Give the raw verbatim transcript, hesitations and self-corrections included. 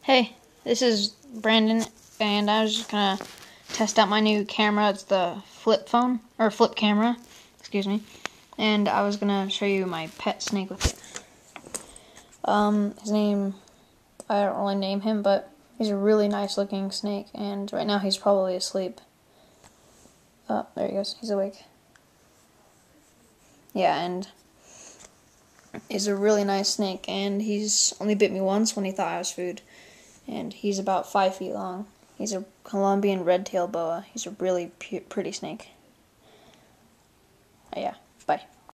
Hey, this is Brandon, and I was just gonna test out my new camera. It's the flip phone, or flip camera, excuse me. And I was gonna show you my pet snake with it. Um, his name, I don't really name him, but he's a really nice looking snake, and right now he's probably asleep. Oh, there he goes, he's awake. Yeah, and he's a really nice snake, and he's only bit me once when he thought I was food. And he's about five feet long. He's a Colombian red-tailed boa. He's a really pretty snake. Uh, yeah, bye.